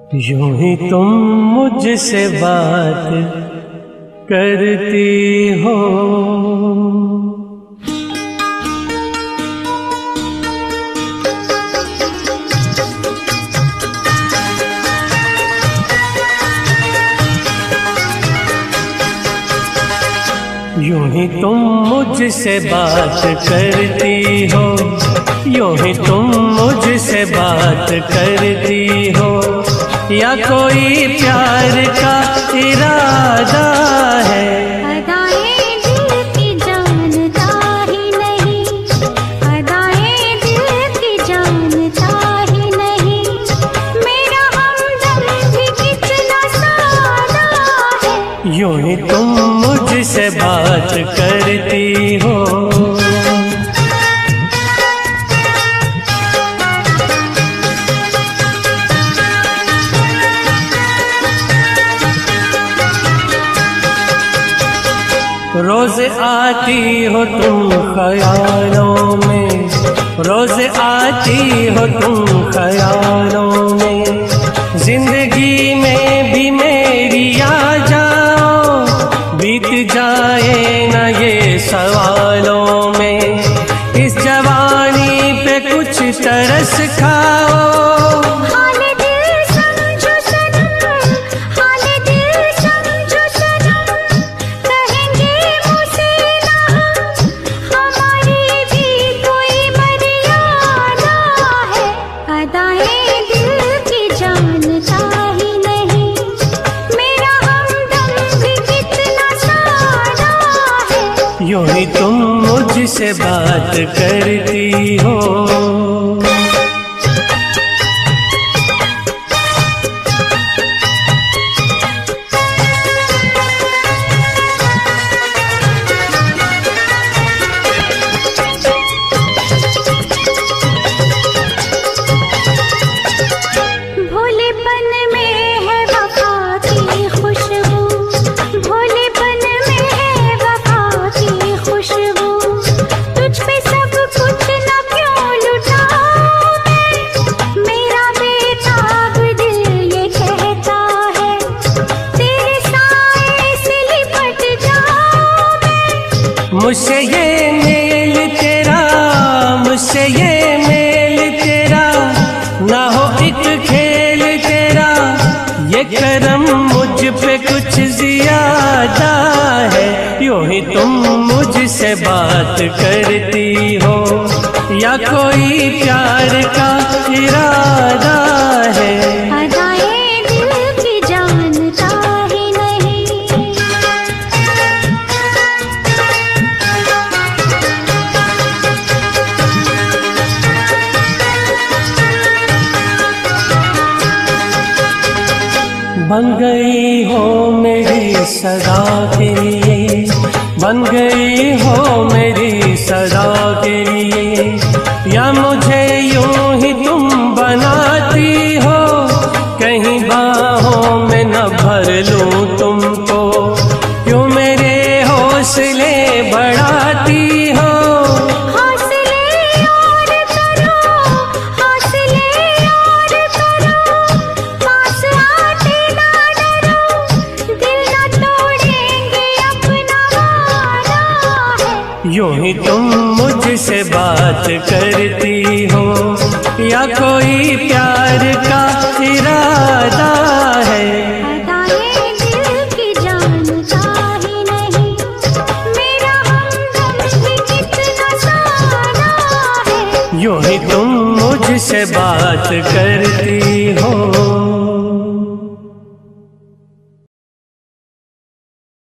यूं ही तुम मुझसे बात करती हो, यूं ही तुम मुझसे बात करती हो, यूं ही तुम मुझसे बात करती हो, या कोई प्यार का इरादा है? अदाएं दिल की जानता ही नहीं, अदाएं दिल की जानता ही नहीं, मेरा हमदम भी कितना सादा है। यूं ही तुम मुझसे बात करती हो, रोज आती हो तुम ख्यालों में, रोज आती हो तुम ख्यालों में, जिंदगी में भी मेरी आ जाओ, बीत जाए न ये सवालों में, इस जवानी पे कुछ तरस खाओ। यूं ही तुम मुझसे बात करती हो, भोलेपन में है वफा की खुशबू, भोलेपन में है वफा की खुशबू, तुझ पे सब कुछ न क्यों लुटाऊं मैं, मेरा बेताब दिल ये कहता है, तेरे साए से लिपट जाऊं मैं। मुझसे ये मेल तेरा, मुझसे ये मेल तेरा, ना हो एक खेल तेरा, ये करम मुझ पे कुछ ज्यादा है। यूं ही तुम मुझसे बात करती हो, या कोई प्यार का इरादा है? अदाएं दिल की जानता ही नहीं, बन गई हो मेरी सदा के लिए, बन गई हो मेरी सदा के लिए, या मुझे यूं ही तुम बनाती हो, कहीं बाहों में न भर लूं तुमको, क्यों मेरे हौसले बढ़ाती हो? हौसले और करो, हौसले और करो, पास आते ना डरो, दिल ना तोड़ेंगे अपना वादा है। यूं ही तुम मुझसे बात करती हो, या कोई प्यार का इरादा है? अदाएं दिल की जानता ही नहीं, मेरा हमदम भी कितना सादा है। यूं ही तुम मुझसे बात करती हो।